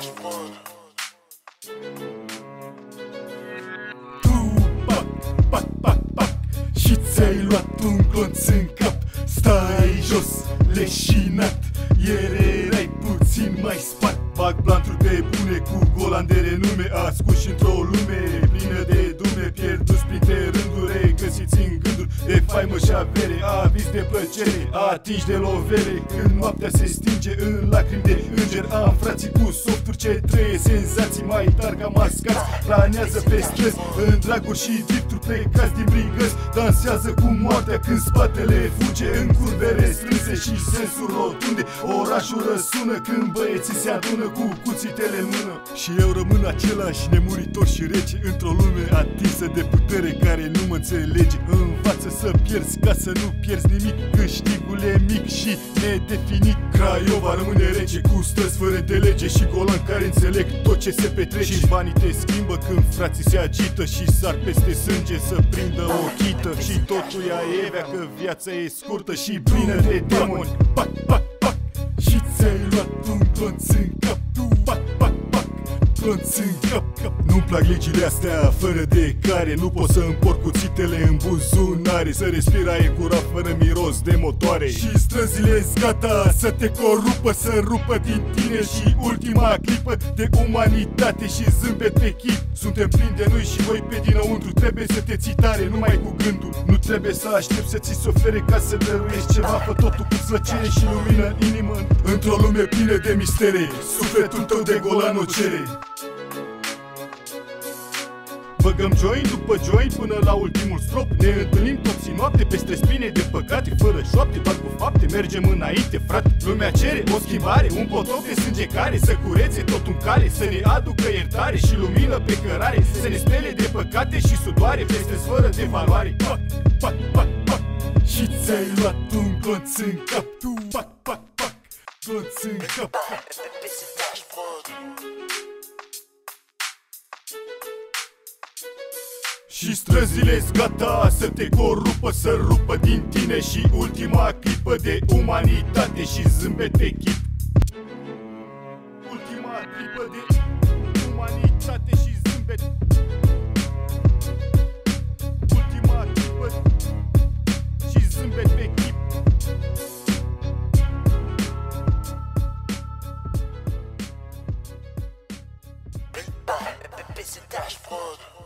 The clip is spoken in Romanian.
Tu, pac, pac, pac, pac, și ți-ai luat un glonț în cap. Stai jos, leșinat, ieri erai puțin mai spart. Bag planturi pe bune cu golan de renume, ascunși într-o lume plină de dume, pierduți printre rânduri, regăsiți în gânduri de faimă și avere, aviz de plăcere, atinși de lovele. Când noaptea se stinge în lacrimi de înger, am frații cu softuri ce trăie senzații mai tari ca mascați. Planează pe străzi, în draguri și drifturi, plecați din brigăzi, dansează cu moartea când spatele fuge în curve restrânse și sensuri rotunde. Orașul răsună când băieții se adună cu cuțitele în mână. Și eu rămân același, nemuritor și rece, într-o lume atinsă de putere care nu mă înțelege. Învață să pierzi ca să nu pierzi nimic, câștigul e mic și nedefinit. Craiova rămâne rece cu străzi fără de lege și golan care înțeleg tot ce se petrece. Și banii te schimbă când frații se agită și sar peste sânge să prindă o chită. Și totul e aievea că viața e scurtă și plină de demoni. Pac, pac, pac, și ți-ai luat un glonț în cap. Pac, pac, pac, glonț în cap. Nu-mi plac legile astea fără de care nu pot să împort cuțitele în buzunare, să respir aer curat fără miros de motoare. Și străzile-s gata să te corupă, să rupă din tine și ultima clipă de umanitate și zâmbet pe chip. Suntem plini de noi și voi pe dinăuntru, trebuie să te ții tare numai cu gândul. Nu trebuie să aștepți să ți se ofere ca să dăruiești ceva, fă totul cu plăcere și lumină în inimă. Într-o lume plină de mistere, sufletul tău de golan o cere. Băgăm joint după joint până la ultimul strop, ne întâlnim toți noapte peste spine de păcate, fără șoapte, doar cu fapte, mergem înainte, frate. Lumea cere o schimbare, un potop de sânge care să curețe tot în cale, să ne aducă iertare și lumină pe cărare, să ne spele de păcate și sudoare peste fără de valoare. Pac, pac, pac, pac, și ți-ai luat un glonț în cap. Pac, pac, pac, glonț în cap. Și străzile-s gata să te corupă, să rupă din tine și ultima clipă de umanitate și zâmbet pe chip. Ultima clipă de umanitate și zâmbet. Ultima clipă și zâmbet pe chip. Dashboard.